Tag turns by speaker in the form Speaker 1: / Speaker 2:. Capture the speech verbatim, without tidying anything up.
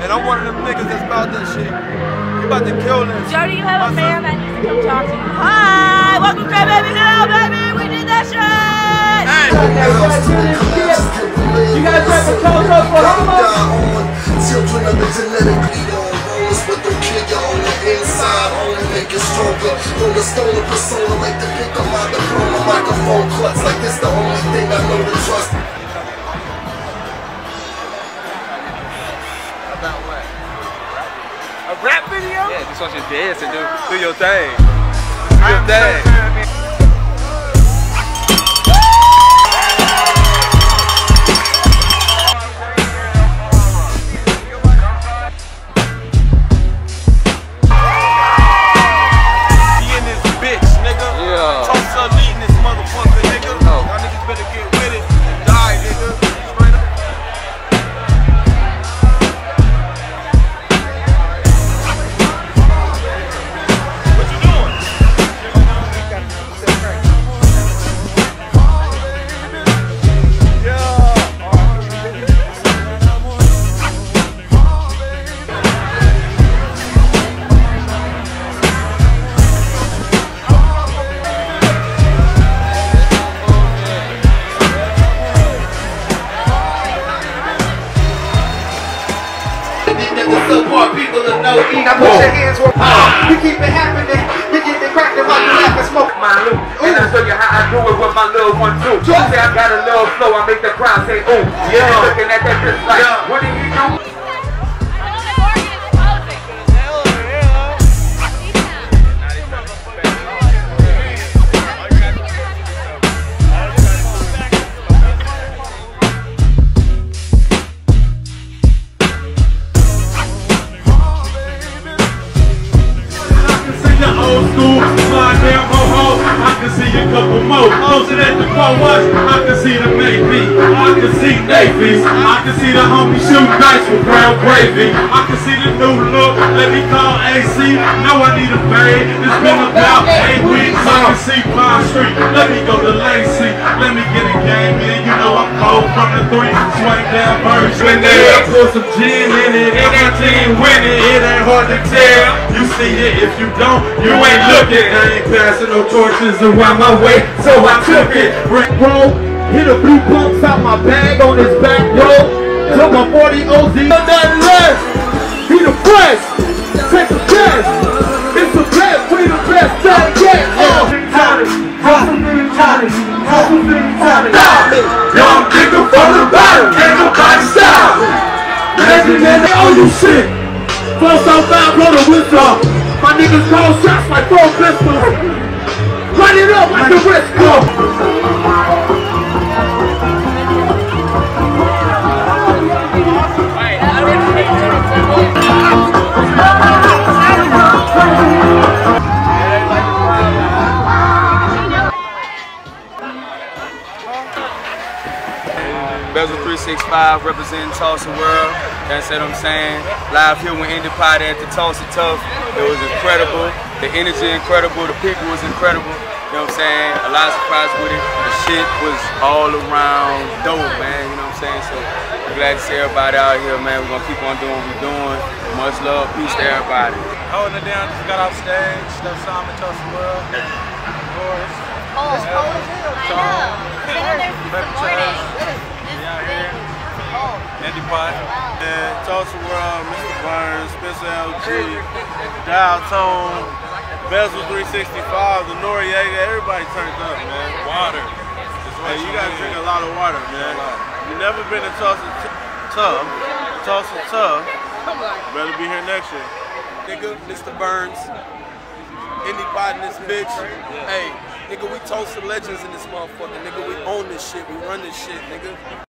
Speaker 1: And I'm one of them niggas that's about that shit. You about to kill this.
Speaker 2: Joe, do you have a fan that needs to come talk to you? Hi! Welcome to Cry Baby Hell, baby! We did that shit!
Speaker 1: Hey!
Speaker 3: You gotta try to close up for homo.
Speaker 4: Children of the genetic rollers, but don't kill you on the inside, only make you stronger. From the stolen persona, like the pick up my diploma, microphone clutch, like this the only thing I know to trust.
Speaker 1: About what? A rap video?
Speaker 5: Yeah, just want you to dance and do, do your thing. Do your thing.
Speaker 3: People to know, eat. Now put your hands where ah. You keep it happening. You get it cracking while you laugh and smoke my loot. And I show you how I do it with my little one too. Say I got a little flow, I make the crowd say, ooh. Yeah. Looking at that bitch like, yeah. What do you do?
Speaker 6: Old school, slide down ho-ho, I can see a couple more. Posted at the car wash, I can see the maybe. I can see Navy's, I can see the homie shooting dice with brown gravy. I can see the new look, let me call A C. Know I need a fade, it's been about eight weeks. I can see Pine Street, let me go to Lacey. Let me get a game in, you know I'm cold from the three. Swing down birds, when there, put some gin in it, and my team winning. It ain't hard to tell, you see it if you don't. You ain't looking, I ain't passing no torches around my way, so I took it. Rick roll, hit a few bumps out my bag on his back road. Took my forty O Z, nothing less. He the fresh, take the best. It's the best, we the best that get. Oh, Tommy, Tommy, Tommy, Tommy, Tommy. Young nigga from the bottom, ain't nobody style me. Legendary, oh you shit. Flow so foul, blow the whistle. My niggas call shots like four pistols. Run it up like the wrist go.
Speaker 5: Bezel three sixty-five representing Tulsa World. That's what I'm saying. Live here with Indy Pot at the Tulsa Tough. It was incredible. The energy incredible. The people was incredible. You know what I'm saying? A lot of surprise with it. The shit was all around dope, man. You know what I'm saying? So I'm glad to see everybody out here, man. We're gonna keep on doing what we're doing. Much love, peace to everybody.
Speaker 1: Holding it down, just got off stage. That's Simon Tulsa World. Of course.
Speaker 2: Oh, oh, I know. Been in there since the morning.
Speaker 1: Indy Pot, and Tulsa World, Mister Burns, Spencer L G, Dial Tone, Bezel three sixty-five, the Noriega, everybody turned up, man. Water. Hey, you gotta drink a lot of water, man. You never been to Tulsa Tough, Tulsa Tough, better be here next year.
Speaker 7: Nigga, Mister Burns, Indy Pot in this bitch. Hey, nigga, we Tulsa legends in this motherfucker. Nigga, we own this shit, we run this shit, nigga.